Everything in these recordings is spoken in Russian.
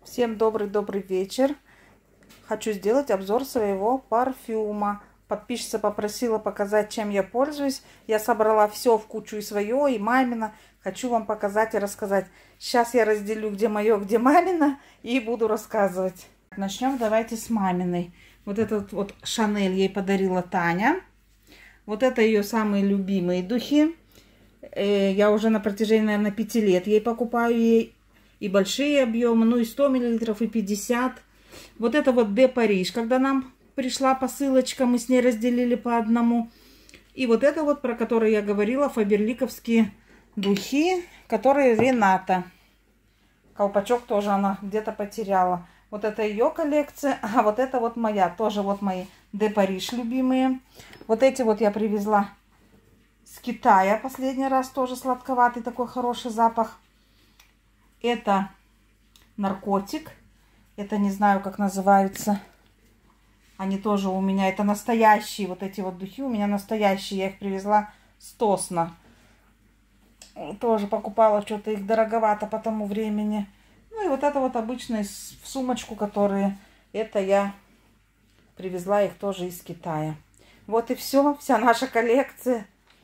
Всем добрый вечер. Хочу сделать обзор своего парфюма. Подписчица попросила показать, чем я пользуюсь. Я собрала все в кучу, и свое, и мамино. Хочу вам показать и рассказать. Сейчас я разделю, где мое, где мамино, и буду рассказывать. Начнем давайте с маминой. Вот этот вот Шанель ей подарила Таня. Вот это ее самые любимые духи. Я уже на протяжении, наверное, 5 лет ей покупаю ей. И большие объемы, ну и 100 мл, и 50. Вот это вот Де Париж, когда нам пришла посылочка, мы с ней разделили по одному. И вот это вот, про который я говорила, фаберликовские духи, которые Рената. Колпачок тоже она где-то потеряла. Вот это ее коллекция, а вот это вот моя, тоже вот мои Де Париж любимые. Вот эти вот я привезла с Китая последний раз, тоже сладковатый такой хороший запах. Это наркотик. Это не знаю, как называются. Они тоже у меня. Это настоящие. Вот эти вот духи у меня настоящие. Я их привезла с Тосно. Тоже покупала что-то их дороговато по тому времени. Ну и вот это вот обычные в сумочку, которые... Это я привезла их тоже из Китая. Вот и все. Вся наша коллекция.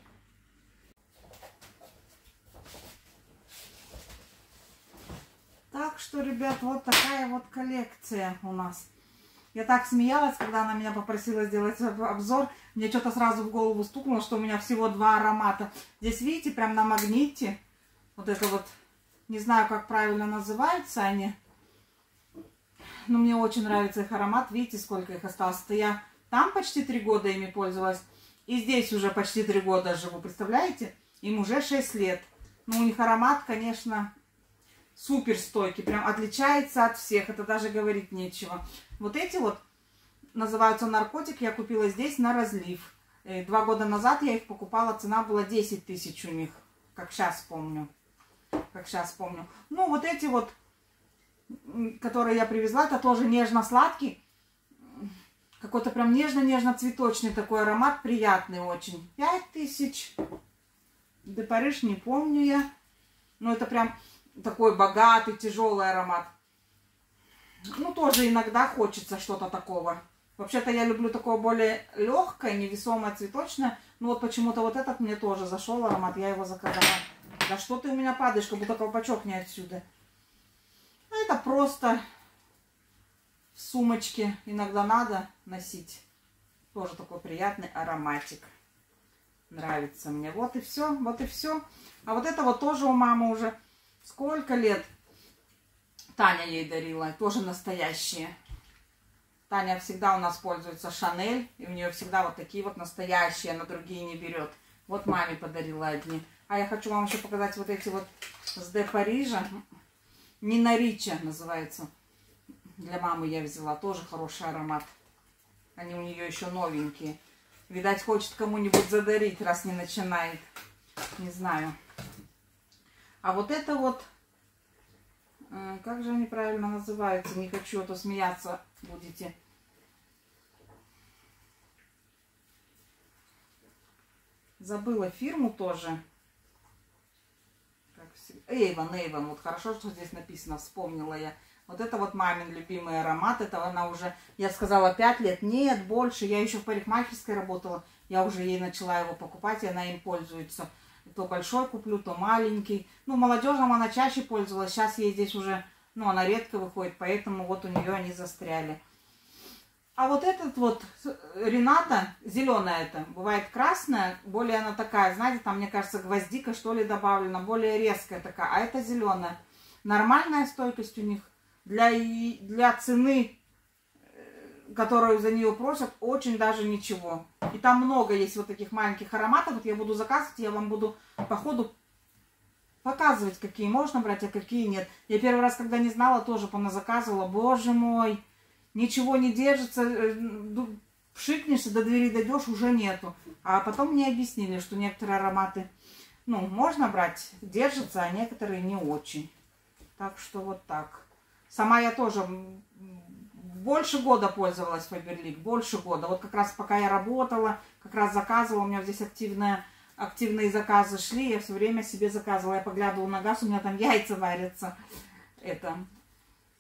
Так что, ребят, вот такая вот коллекция у нас. Я так смеялась, когда она меня попросила сделать обзор. Мне что-то сразу в голову стукнуло, что у меня всего 2 аромата. Здесь, видите, прям на магните. Вот это вот, не знаю, как правильно называются они. Но мне очень нравится их аромат. Видите, сколько их осталось. Это я там почти 3 года ими пользовалась. И здесь уже почти 3 года живу. Представляете? Им уже 6 лет. Но у них аромат, конечно... Супер стойкий, прям отличается от всех, это даже говорить нечего. Вот эти вот называются наркотик, я купила здесь на разлив. 2 года назад я их покупала, цена была 10 тысяч у них, как сейчас помню. Ну вот эти вот, которые я привезла, это тоже нежно-сладкий. Какой-то прям нежно-нежно-цветочный такой аромат, приятный очень. 5000. Де Париж не помню я, но это прям... Такой богатый, тяжелый аромат. Ну, тоже иногда хочется что-то такого. Вообще-то я люблю такое более легкое, невесомое, цветочное. Ну, вот почему-то вот этот мне тоже зашел аромат. Я его заказала. Да что ты у меня падаешь, как будто колпачок не отсюда. А это просто в сумочке иногда надо носить. Тоже такой приятный ароматик. Нравится мне. Вот и все, вот и все. А вот это вот тоже у мамы уже... Сколько лет Таня ей дарила, тоже настоящие. Таня всегда у нас пользуется Шанель, и у нее всегда вот такие вот настоящие, она другие не берет. Вот маме подарила одни. А я хочу вам еще показать вот эти вот с Де Парижа. Нина Рича называется. Для мамы я взяла, тоже хороший аромат. Они у нее еще новенькие. Видать, хочет кому-нибудь задарить, раз не начинает. Не знаю. А вот это вот, как же они правильно называются? Не хочу, а то смеяться будете. Забыла фирму тоже. Эйвон. Вот хорошо, что здесь написано, вспомнила я. Вот это вот мамин любимый аромат. Это она уже, я сказала, 5 лет. Нет, больше. Я еще в парикмахерской работала. Я уже ей начала его покупать, и она им пользуется. То большой куплю, то маленький. Ну, молодежным она чаще пользовалась. Сейчас ей здесь уже, ну, она редко выходит, поэтому вот у нее они застряли. А вот этот вот Рената, зеленая это, бывает красная, более она такая, знаете, там, мне кажется, гвоздика, что ли, добавлена, более резкая такая. А это зеленая. Нормальная стойкость у них. Для цены, которую за нее просят, очень даже ничего. И там много есть вот таких маленьких ароматов. Вот я буду заказывать, я вам буду по ходу показывать, какие можно брать, а какие нет. Я первый раз, когда не знала, тоже поназаказывала. Боже мой, ничего не держится. Пшикнешься, до двери дойдешь, уже нету. А потом мне объяснили, что некоторые ароматы, ну, можно брать, держатся, а некоторые не очень. Так что вот так. Сама я тоже... Больше года пользовалась Фаберлик, больше года. Вот как раз пока я работала, как раз заказывала, у меня здесь активные заказы шли, я все время себе заказывала. Я поглядывала на газ, у меня там яйца варятся. Это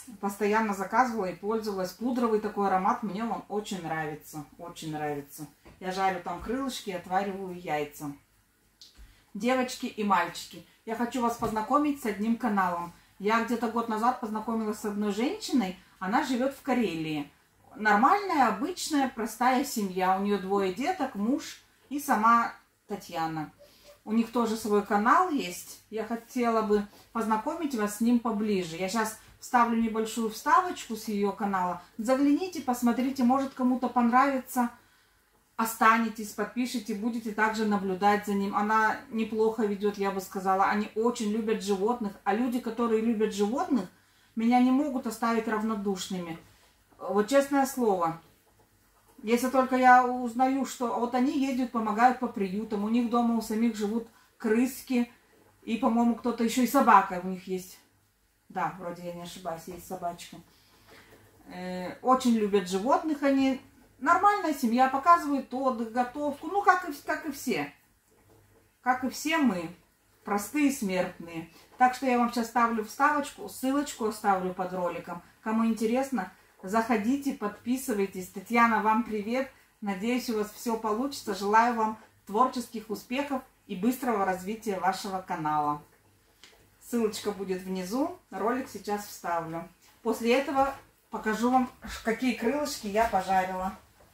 постоянно заказывала и пользовалась. Пудровый такой аромат, мне он очень нравится. Очень нравится. Я жарю там крылышки, отвариваю яйца. Девочки и мальчики, я хочу вас познакомить с одним каналом. Я где-то год назад познакомилась с одной женщиной. Она живет в Карелии. Нормальная, обычная, простая семья. У нее 2 деток, муж и сама Татьяна. У них тоже свой канал есть. Я хотела бы познакомить вас с ним поближе. Я сейчас вставлю небольшую вставочку с ее канала. Загляните, посмотрите, может кому-то понравится. Останетесь, подпишите, будете также наблюдать за ним. Она неплохо ведет, я бы сказала. Они очень любят животных. А люди, которые любят животных, меня не могут оставить равнодушными. Вот честное слово. Если только я узнаю, что вот они ездят, помогают по приютам. У них дома у самих живут крыски. И, по-моему, кто-то еще и собака у них есть. Да, вроде я не ошибаюсь, есть собачка. Очень любят животных они. Нормальная семья, показывает отдых, готовку. Ну, как и все. Как и все мы. Простые смертные. Так что я вам сейчас ставлю вставочку, ссылочку оставлю под роликом. Кому интересно, заходите, подписывайтесь. Татьяна, вам привет. Надеюсь, у вас все получится. Желаю вам творческих успехов и быстрого развития вашего канала. Ссылочка будет внизу. Ролик сейчас вставлю. После этого покажу вам, какие крылышки я пожарила.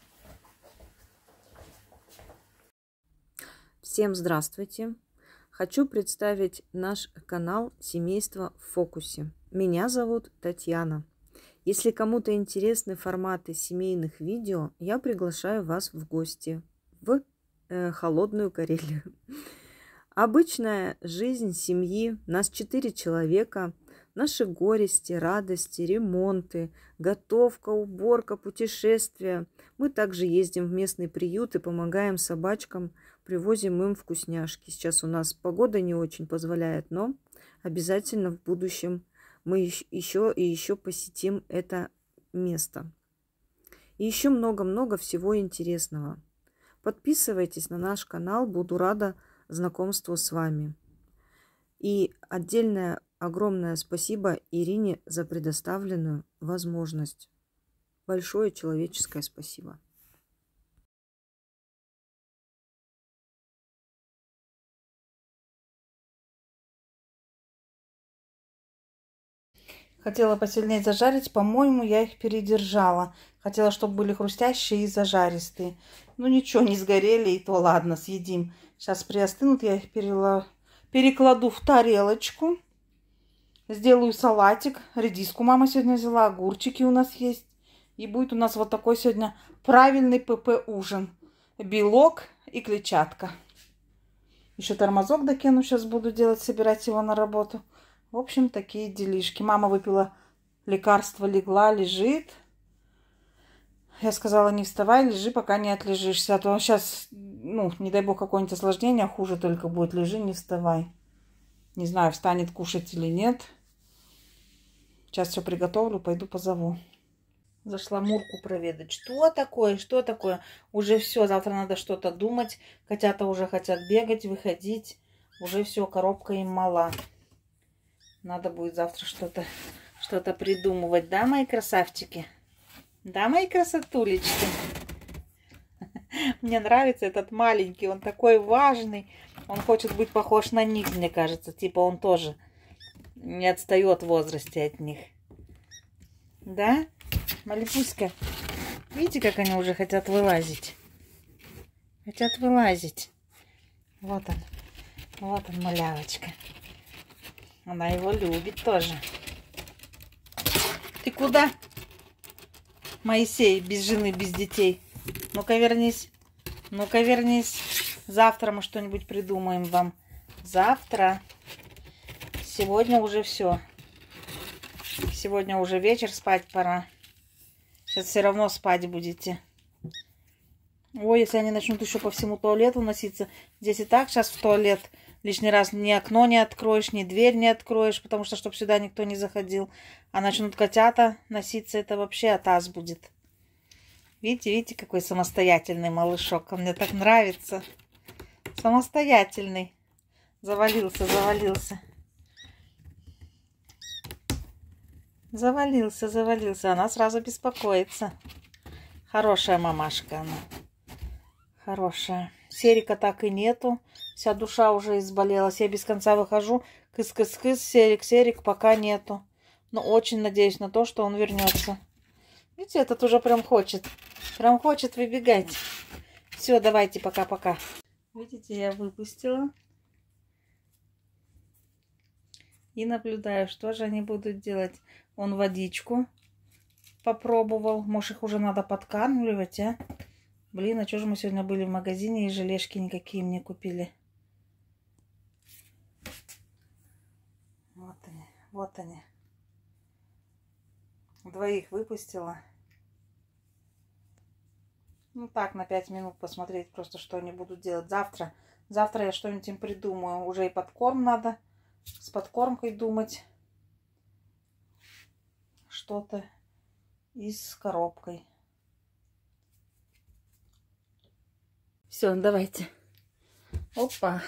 Всем здравствуйте! Хочу представить наш канал «Семейство в фокусе». Меня зовут Татьяна. Если кому-то интересны форматы семейных видео, я приглашаю вас в гости в холодную Карелию. Обычная жизнь семьи, нас 4 человека, наши горести, радости, ремонты, готовка, уборка, путешествия. Мы также ездим в местный приют и помогаем собачкам, привозим им вкусняшки. Сейчас у нас погода не очень позволяет, но обязательно в будущем мы еще посетим это место. И еще много-много всего интересного. Подписывайтесь на наш канал, буду рада знакомству с вами. И отдельное огромное спасибо Ирине за предоставленную возможность. Большое человеческое спасибо. Хотела посильнее зажарить, по-моему, я их передержала. Хотела, чтобы были хрустящие и зажаристые. Ну ничего, не сгорели, и то ладно, съедим. Сейчас приостынут, я их перекладу в тарелочку. Сделаю салатик. Редиску мама сегодня взяла, огурчики у нас есть. И будет у нас вот такой сегодня правильный ПП-ужин. Белок и клетчатка. Еще тормозок докину, сейчас буду делать, собирать его на работу. В общем, такие делишки. Мама выпила лекарство, легла, лежит. Я сказала, не вставай, лежи, пока не отлежишься. А то сейчас, ну, не дай бог, какое-нибудь осложнение, хуже только будет. Лежи, не вставай. Не знаю, встанет кушать или нет. Сейчас все приготовлю, пойду позову. Зашла Мурку проведать. Что такое? Что такое? Уже все, завтра надо что-то думать. Котята уже хотят бегать, выходить. Уже все, коробка им мала. Надо будет завтра что-то придумывать. Да, мои красавчики? Да, мои красотулечки? Мне нравится этот маленький. Он такой важный. Он хочет быть похож на них, мне кажется. Типа он тоже не отстает в возрасте от них. Да? Малипуська? Видите, как они уже хотят вылазить? Хотят вылазить. Вот он. Вот он, малявочка. Она его любит тоже. Ты куда? Моисей, без жены, без детей. Ну-ка вернись. Ну-ка вернись. Завтра мы что-нибудь придумаем вам. Завтра. Сегодня уже все. Сегодня уже вечер, спать пора. Сейчас все равно спать будете. Ой, если они начнут еще по всему туалету носиться. Здесь и так сейчас в туалет лишний раз ни окно не откроешь, ни дверь не откроешь, потому что, чтобы сюда никто не заходил. А начнут котята носиться, это вообще атас будет. Видите, видите, какой самостоятельный малышок. Он мне так нравится. Самостоятельный. Завалился, завалился. Завалился, завалился. Она сразу беспокоится. Хорошая мамашка она. Хорошая. Серика так и нету. Вся душа уже изболелась. Я без конца выхожу. Кыс-кыс-кыс, Серик, пока нету. Но очень надеюсь на то, что он вернется. Видите, этот уже прям хочет. Прям хочет выбегать. Все, давайте, пока-пока. Видите, я выпустила. И наблюдаю, что же они будут делать. Он водичку попробовал. Может, их уже надо подкармливать, а? Блин, а что же мы сегодня были в магазине и желешки никакие мне купили? Вот они, вот они. Двоих выпустила. Ну так, на 5 минут посмотреть просто, что они будут делать. Завтра я что-нибудь им придумаю. Уже и подкорм надо. С подкормкой думать. Что-то и с коробкой. Все, давайте. Опа.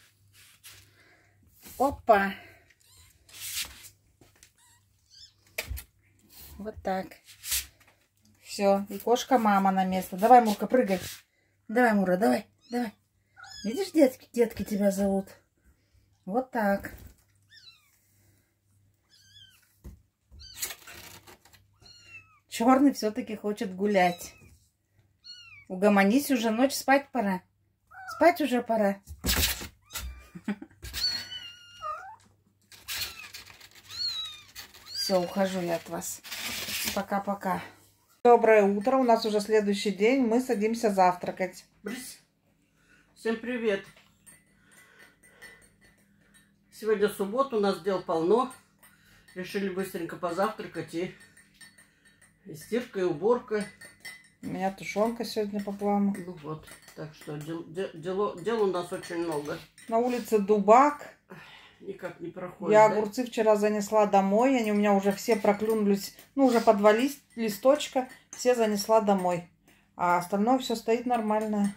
Опа. Вот так. Все. И кошка-мама на место. Давай, Мурка, прыгай. Давай, Мура, давай. Давай. Видишь, детки тебя зовут. Вот так. Черный все-таки хочет гулять. Угомонись уже, ночь, спать пора. Спать уже пора. Все, ухожу я от вас. Пока-пока. Доброе утро. У нас уже следующий день. Мы садимся завтракать. Всем привет. Сегодня суббота, у нас дел полно. Решили быстренько позавтракать и стирка, и уборка. У меня тушенка сегодня по плану. Ну вот, так что дел у нас очень много. На улице дубак. Никак не проходит. Я да? огурцы вчера занесла домой. Они у меня уже все проклюнулись. Ну, уже по 2 листочка. Все занесла домой. А остальное все стоит нормально.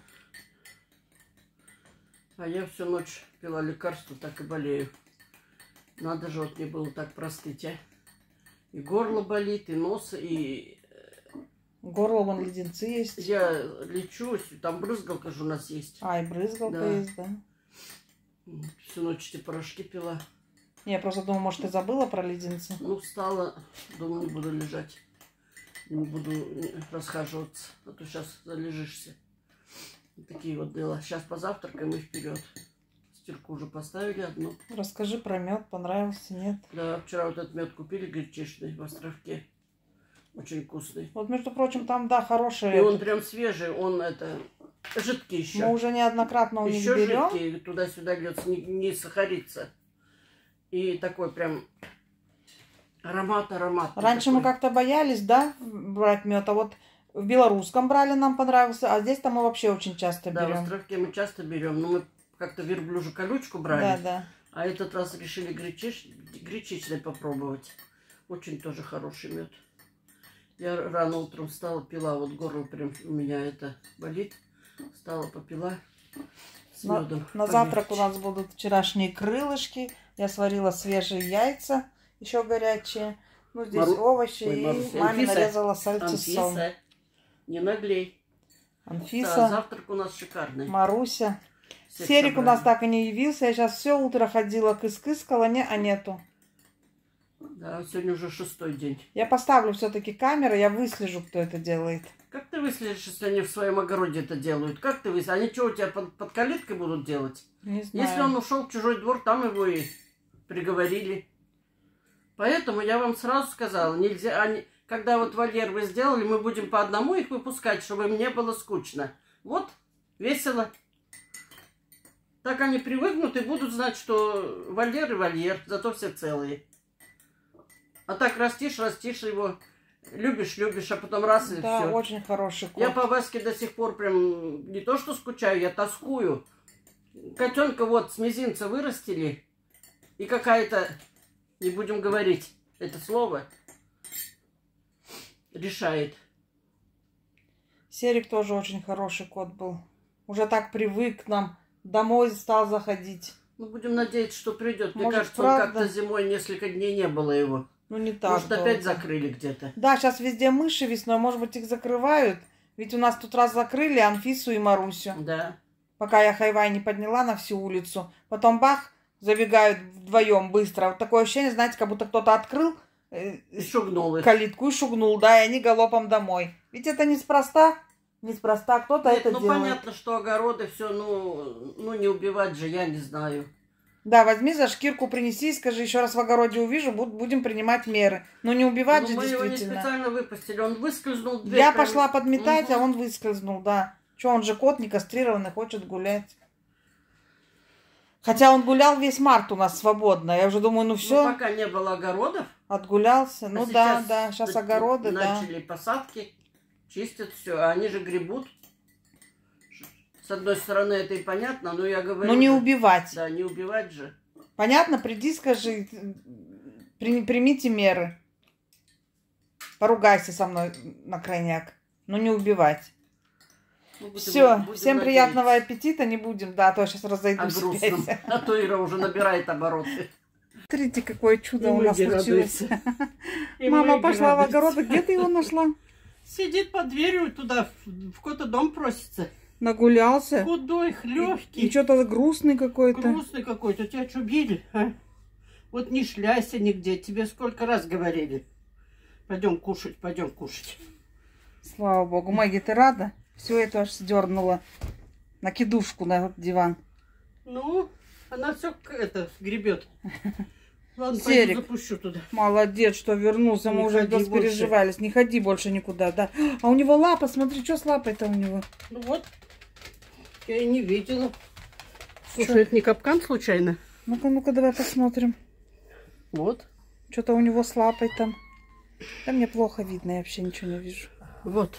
А я всю ночь пила лекарства, так и болею. Надо же, вот мне было так простыть, а. И горло болит, и нос, и... Горло, вон леденцы есть. Я лечусь, там брызгалка же у нас есть. А, и брызгалка Да. есть, да? Всю ночь эти порошки пила. Я просто думала, может, ты забыла про леденцы? Ну, встала, думаю, не буду лежать. Не буду расхаживаться, а то сейчас залежишься. Вот такие вот дела. Сейчас позавтракаем и вперед. Стирку уже поставили одну. Расскажи про мед, понравился, нет? Да, вчера вот этот мед купили гречишный в Островке. Очень вкусный. Вот, между прочим, там, да, хороший. И он прям свежий, он жидкий еще. Мы уже неоднократно у них Еще берем. жидкий, туда-сюда льется, не сахарится. И такой прям аромат. Раньше такой. мы как-то боялись, да, брать мед, а вот в белорусском брали, нам понравился, а здесь-то мы вообще очень часто Да, в берем. Островке мы часто берем, но мы как-то верблюжью колючку брали. Да. А этот раз решили гречичный попробовать. Очень тоже хороший мед. Я рано утром встала, пила, вот горло прям у меня это болит. Встала, попила с медом. На завтрак у нас будут вчерашние крылышки. Я сварила свежие яйца, еще горячие. Ну, здесь овощи. Ой, и Маруся. маме Анфиса. нарезала сальцесон. Анфиса, не наглей. Анфиса, Да, завтрак у нас шикарный. Маруся. Всех Серик у собрали. нас так и не явился. Я сейчас все утро ходила, кыс-кыскала, а нету. Да, сегодня уже 6-й день. Я поставлю все-таки камеру, я выслежу, кто это делает. Как ты выследишь, если они в своем огороде это делают? Как ты выследишь? Они что, у тебя под калиткой будут делать? Не знаю. Если он ушел в чужой двор, там его и приговорили. Поэтому я вам сразу сказала, нельзя, когда вот вольер вы сделали, мы будем по одному их выпускать, чтобы им не было скучно. Вот, весело. Так они привыкнут и будут знать, что вольер и вольер, зато все целые. А так растишь его, любишь, а потом раз и Да, все. очень хороший кот. Я по Ваське до сих пор прям не то что скучаю, я тоскую. Котенка вот с мизинца вырастили, и какая-то, не будем говорить это слово, решает. Серик тоже очень хороший кот был. Уже так привык к нам. Домой стал заходить. Ну, будем надеяться, что придет. Мне Может, кажется, правда? он как-то зимой несколько дней не было его. Ну, не так Может, долго. опять закрыли где-то. Да, сейчас везде мыши весной, может быть, их закрывают. Ведь у нас тут раз закрыли Анфису и Марусю. Да. Пока я хайвай не подняла на всю улицу. Потом бах, забегают вдвоем быстро. Вот такое ощущение, знаете, как будто кто-то открыл И шугнул их. калитку и шугнул, да, и они галопом домой. Ведь это неспроста. Неспроста кто-то Нет, это ну делает. понятно, что огороды все, ну не убивать же, я не знаю. Да, возьми за шкирку, принеси и скажи, еще раз в огороде увижу, будем принимать меры. Но не убивать Ну, же мы его не действительно. специально выпустили, он выскользнул в дверь. Я прям- пошла подметать, Мгм. а он выскользнул, да. Че, он же кот не кастрированный, хочет гулять. Хотя он гулял весь март у нас свободно. Я уже думаю, ну Ну, все, пока не было огородов. отгулялся. Ну а да, да, сейчас огороды, да. начали посадки, чистят все, а они же гребут. С одной стороны, это и понятно, но я говорю... Ну не же, убивать. Да, не убивать же. Понятно, приди, скажи, примите меры. Поругайся со мной на крайняк. Но не убивать. Ну, будем- Все, будем всем надеяться. приятного аппетита, не будем, да, а то сейчас О разойдусь. грустном. опять. А то Ира уже набирает обороты. Смотрите, какое чудо И у нас Мэгги случилось. радуется. И Мама Мэгги пошла в радуется. огород, а где ты его нашла? Сидит под дверью туда, в какой-то дом просится. Нагулялся. Худой, И легкий, что-то грустный какой-то. грустный какой-то. Тебя что, били? А? Вот не шляйся нигде. Тебе сколько раз говорили. Пойдем кушать, пойдем кушать. Слава богу. Мэгги, ты рада? Все это аж сдернула на кидушку на этот диван. Ну, она все это гребет. Ладно, Серик. пойду запущу туда. Молодец, что вернулся. Мы Не уже ходи распереживались. Не ходи больше никуда, да. А у него лапа, смотри, что с лапой-то у него. Ну вот, я и не видела. Слушай, это не капкан случайно? Ну-ка, ну-ка, давай посмотрим. Вот. Что-то у него с лапой там. Да мне плохо видно, я вообще ничего не вижу. Вот.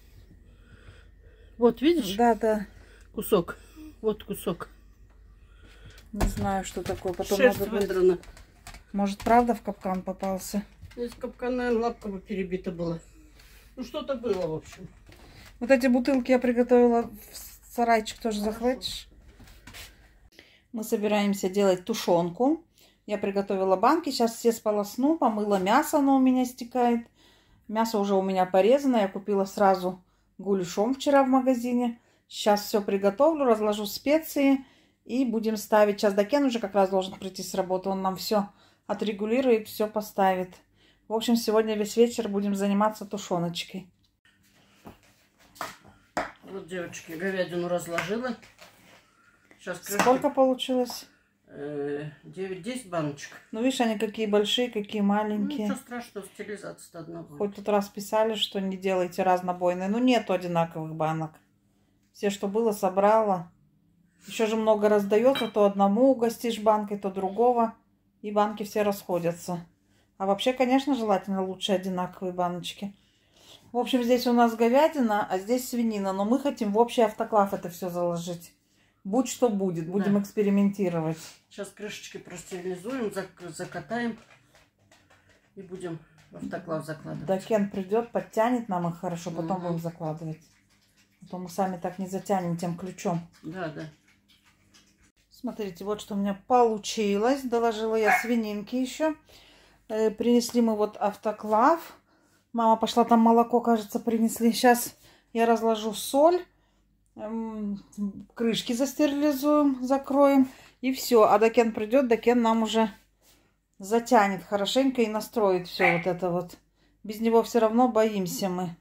Вот, видишь? Да, да. Кусок. Вот кусок. Не знаю, что такое. Потом Шерсть надо будет... выдрана. Может, правда в капкан попался? Здесь капкан, наверное, лапка бы перебита была. Ну, что-то было, в общем. Вот эти бутылки я приготовила в сарайчик, тоже захватишь. Мы собираемся делать тушенку. Я приготовила банки, сейчас все сполосну, помыла мясо, оно у меня стекает. Мясо уже у меня порезано, я купила сразу гуляшом вчера в магазине. Сейчас все приготовлю, разложу специи и будем ставить. Сейчас Дакен уже как раз должен прийти с работы, он нам все отрегулирует, все поставит. В общем, сегодня весь вечер будем заниматься тушеночкой. Вот, девочки, говядину разложила. Сейчас Сколько получилось? 9-10 баночек. Ну, видишь, они какие большие, какие Ну, маленькие. ничего страшного, стерилизация-то одна будет. Хоть тут раз писали, что не делайте разнобойные. Ну, нету одинаковых банок. Все, что было, собрала. Еще же много раздается. То одному угостишь банкой, то другого. И банки все расходятся. А вообще, конечно, желательно лучше одинаковые баночки. В общем, здесь у нас говядина, а здесь свинина. Но мы хотим в общий автоклав это все заложить. Будь что будет. Будем Да. экспериментировать. Сейчас крышечки простерилизуем, закатаем и будем в автоклав закладывать. Дакен придет, подтянет нам их хорошо, потом Мгм. будем закладывать. А то мы сами так не затянем тем ключом. Да, да. Смотрите, вот что у меня получилось. Доложила я свининки еще. Принесли мы вот автоклав. Мама пошла, там молоко, кажется, принесли. Сейчас я разложу соль. Крышки застерилизуем, закроем. И все. А Дакен придет, Дакен нам уже затянет хорошенько и настроит все вот это вот. Без него все равно боимся мы.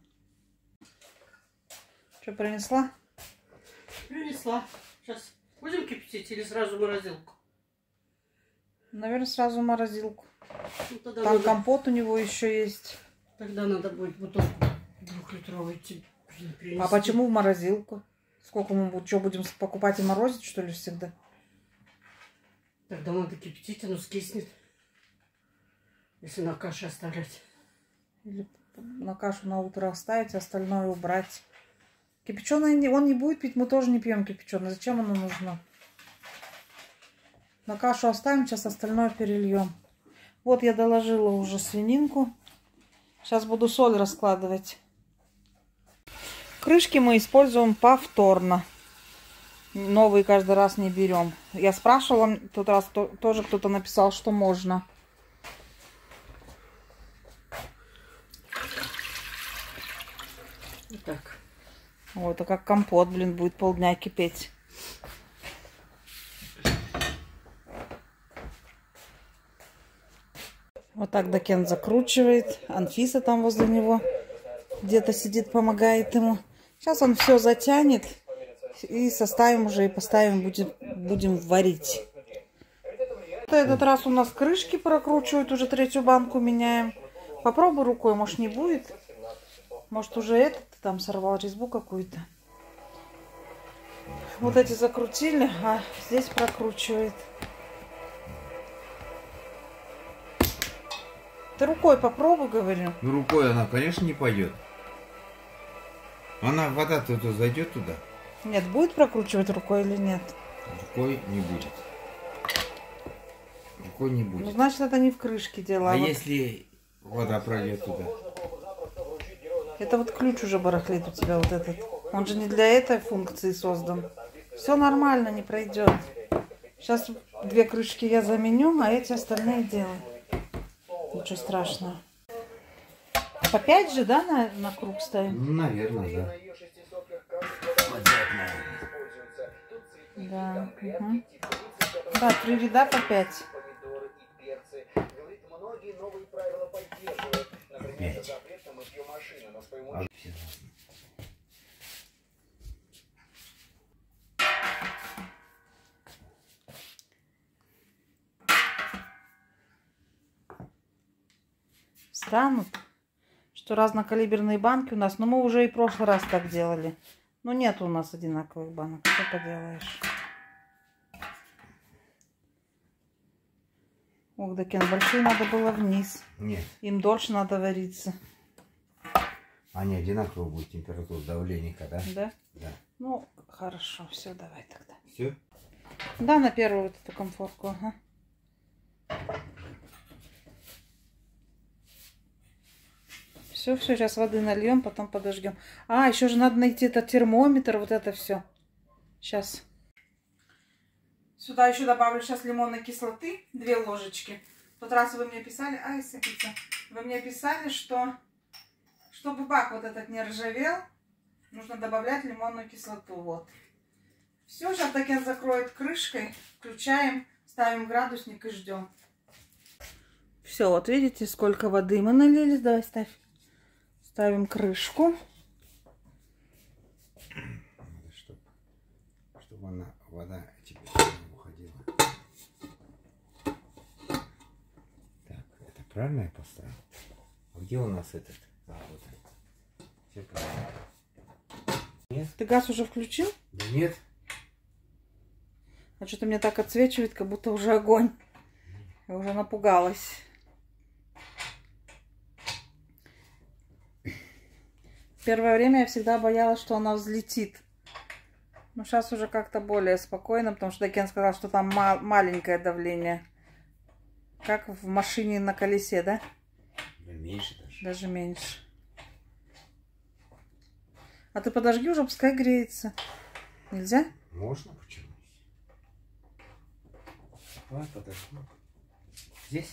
Что, принесла? Принесла. Сейчас будем кипятить или сразу в морозилку? Наверное, сразу в морозилку. Ну, тогда, Там надо, компот у него еще есть. тогда надо будет бутылку 2-литровую принести. А почему в морозилку? Сколько мы что, будем покупать и морозить, что ли, всегда? Тогда надо кипятить, оно скиснет. Если на каше оставлять. Или на кашу на утро оставить, остальное убрать. Кипяченое он не будет пить, мы тоже не пьем кипяченое. Зачем оно нужно? На кашу оставим, сейчас остальное перельем. Вот я доложила уже свининку. Сейчас буду соль раскладывать. Крышки мы используем повторно. Новые каждый раз не берем. Я спрашивала, в тот раз тоже кто-то написал, что можно. Вот так. Вот, а как компот, блин, будет полдня кипеть. Вот так Дакен закручивает. Анфиса там возле него где-то сидит, помогает ему. Сейчас он все затянет. И составим уже, и поставим, будем варить. Этот раз у нас крышки прокручивают, уже 3-ю банку меняем. Попробуй рукой, может не будет. Может уже этот там сорвал резьбу какую-то. Вот эти закрутили, а здесь прокручивает. Ты рукой попробуй, говорю. Ну рукой она, конечно, не пойдет. Она, вода-то зайдет туда. Нет, будет прокручивать рукой или нет? Рукой не будет. Рукой не будет. Ну, значит, это не в крышке дело. А вот если вода пройдет туда? это вот ключ уже барахлит у тебя, вот этот. Он же не для этой функции создан. Все нормально, не пройдет. Сейчас 2 крышки я заменю, а эти остальные делаю. Ничего страшного. По 5 же, да, на круг ставим? Ну, наверное, да. Да. Угу. Да, 3 ряда по 5. 5. Станут, что разнокалиберные банки у нас. Но мы уже и в прошлый раз так делали. Но нет у нас одинаковых банок. Что поделаешь? Ох, Дакен, большие надо было вниз. Нет. Им дольше надо вариться. Они одинаково будет температура давления, да? Да? Да. Ну, хорошо. Все, давай тогда. Все? Да, на первую вот эту комфорку. Ага. Все, сейчас воды нальем, потом подожгем. А, еще же надо найти этот термометр, вот это все. Сейчас. Сюда еще добавлю сейчас лимонной кислоты, 2 ложечки. В тот раз вы мне писали, ай, сыпется. Вы мне писали, что чтобы бак вот этот не ржавел, нужно добавлять лимонную кислоту. Вот. Все, сейчас Дакен закроет крышкой, включаем, ставим градусник и ждем. Все, вот видите, сколько воды мы налили. Давай ставь. Ставим крышку. Чтобы она, вода теперь уходила. Так, это правильно я поставил? А где у нас этот? А, вот он. Все правильно. Нет? Ты газ уже включил? Да нет. А что-то мне так отсвечивает, как будто уже огонь. Я уже напугалась. Первое время я всегда боялась, что она взлетит. Но сейчас уже как-то более спокойно, потому что Дакен сказал, что там маленькое давление. Как в машине на колесе, да? Да меньше даже. Даже меньше. А ты подожги уже, пускай греется. Нельзя? Можно, почему? Давай подожди. Здесь?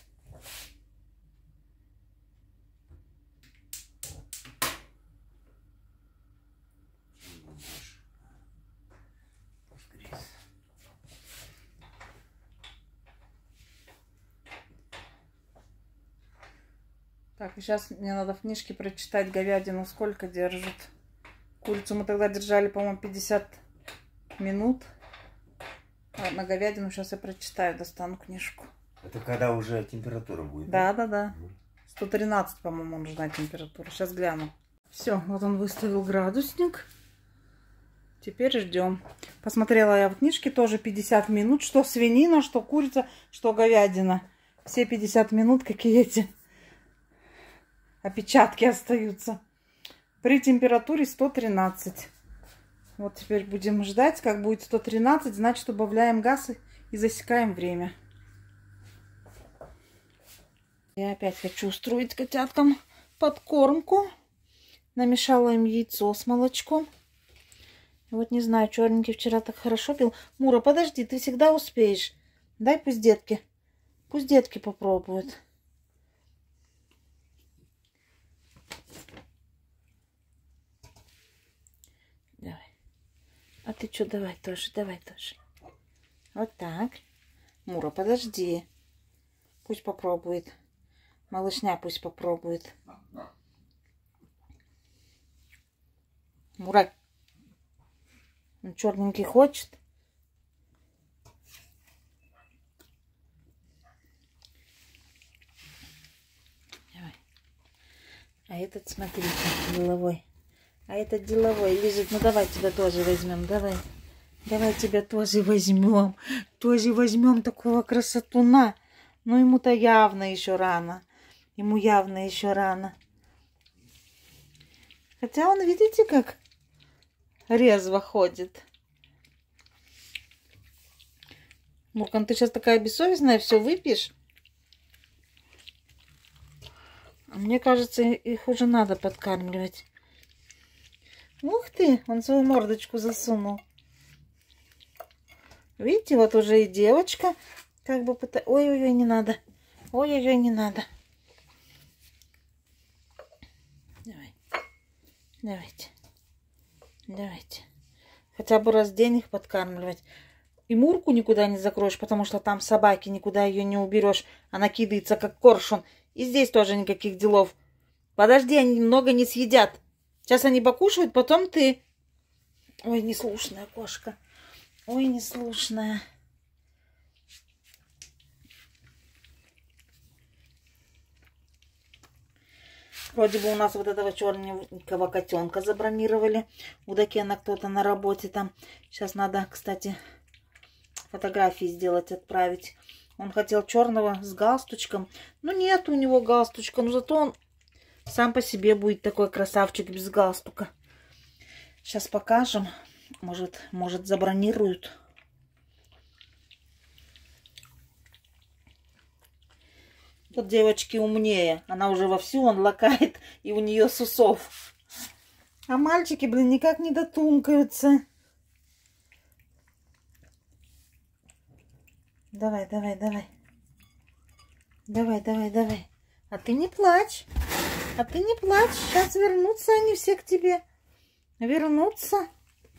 Так, и сейчас мне надо в книжке прочитать говядину, сколько держит. Курицу мы тогда держали, по-моему, 50 минут. А на говядину сейчас я прочитаю, достану книжку. Это когда уже температура будет? Да, да, да. 113, по-моему, нужна температура. Сейчас гляну. Все, вот он выставил градусник. Теперь ждем. Посмотрела я в книжке тоже 50 минут. Что свинина, что курица, что говядина. Все 50 минут, какие эти опечатки остаются. При температуре 113. Вот теперь будем ждать. Как будет 113, значит убавляем газ и засекаем время. Я опять хочу устроить котяткам подкормку. Намешала им яйцо с молочком. Вот не знаю, черненький вчера так хорошо пил. Мура, подожди, ты всегда успеешь. Дай пусть детки попробуют. ты что, давай тоже, давай тоже. Вот так. Мура, подожди. Пусть попробует. Малышня пусть попробует. Мура, он черненький хочет? Давай. А этот, смотрите, деловой. А этот деловой лежит. Ну давай тебя тоже возьмем. Давай. Давай тебя тоже возьмем. Тоже возьмем такого красотуна. Но ему-то явно еще рано. Ему явно еще рано. Хотя он, видите, как резво ходит. Муркан, ты сейчас такая бессовестная, все выпьешь. А мне кажется, их уже надо подкармливать. Ух ты, он свою мордочку засунул. Видите, вот уже и девочка как бы пытается... Ой-ой-ой, не надо. Ой-ой-ой, не надо. Давай. Давайте. Давайте. Хотя бы раз в день их подкармливать. И Мурку никуда не закроешь, потому что там собаки, никуда ее не уберешь. Она кидается, как коршун. И здесь тоже никаких делов. Подожди, они много не съедят. Сейчас они покушают, потом ты... Ой, неслушная кошка. Ой, неслушная. Вроде бы у нас вот этого черненького котенка забронировали. У Дакена кто-то на работе там. Сейчас надо, кстати, фотографии сделать, отправить. Он хотел черного с галстучком. Ну, нет у него галстучка. Но зато он сам по себе будет такой красавчик без галстука. Сейчас покажем. Может забронируют. Тут девочки умнее. Она уже вовсю, он лакает, и у нее с усов. А мальчики, блин, никак не дотумкаются. Давай, давай, давай. Давай, давай, давай. А ты не плачь. А ты не плачь. Сейчас вернутся они все к тебе. Вернутся.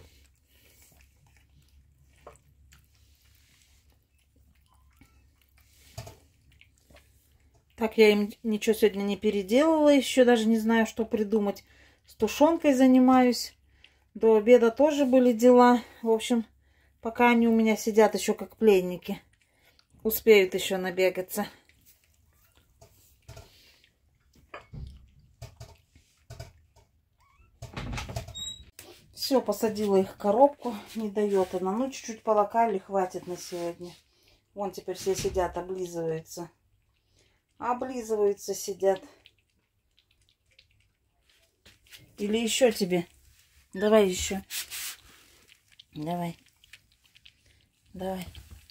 Так, я им ничего сегодня не переделала. Еще даже не знаю, что придумать. С тушенкой занимаюсь. До обеда тоже были дела. В общем, пока они у меня сидят еще как пленники. Успеют еще набегаться. Все, посадила их в коробку. Не дает она. Ну, чуть-чуть полакали, хватит на сегодня. Вон теперь все сидят, облизываются. Облизываются, сидят. Или еще тебе? Давай еще. Давай. Давай.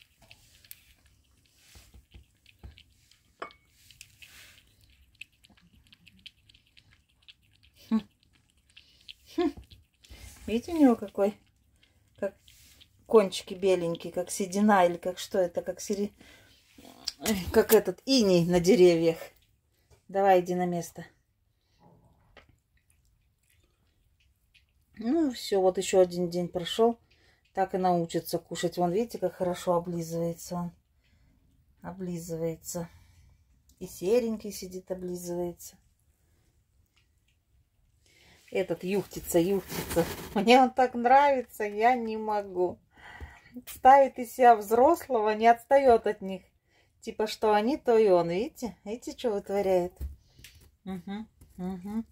Видите, у него какой? Как кончики беленькие, как седина, или как что это, как этот иней на деревьях. Давай, иди на место. Ну, все, вот еще один день прошел. Так и научится кушать. Вон, видите, как хорошо облизывается он. Облизывается. И серенький сидит, облизывается. Этот юхтится. Мне он так нравится, я не могу. Ставит из себя взрослого, не отстает от них. Типа, что они, то и он. Видите? Видите, что вытворяет? Угу.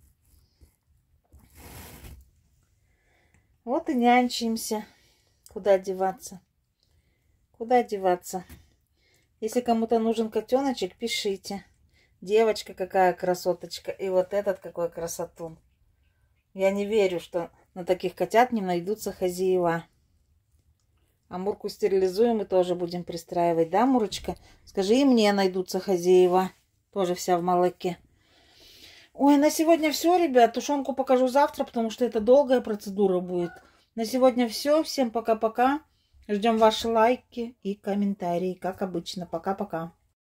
Вот и нянчимся. Куда деваться? Куда деваться? Если кому-то нужен котеночек, пишите. Девочка какая красоточка. И вот этот какой красотун. Я не верю, что на таких котят не найдутся хозяева. А Мурку стерилизуем и тоже будем пристраивать. Да, Мурочка? Скажи, и мне найдутся хозяева. Тоже вся в молоке. Ой, на сегодня все, ребят. Тушенку покажу завтра, потому что это долгая процедура будет. На сегодня все. Всем пока-пока. Ждем ваши лайки и комментарии, как обычно. Пока-пока.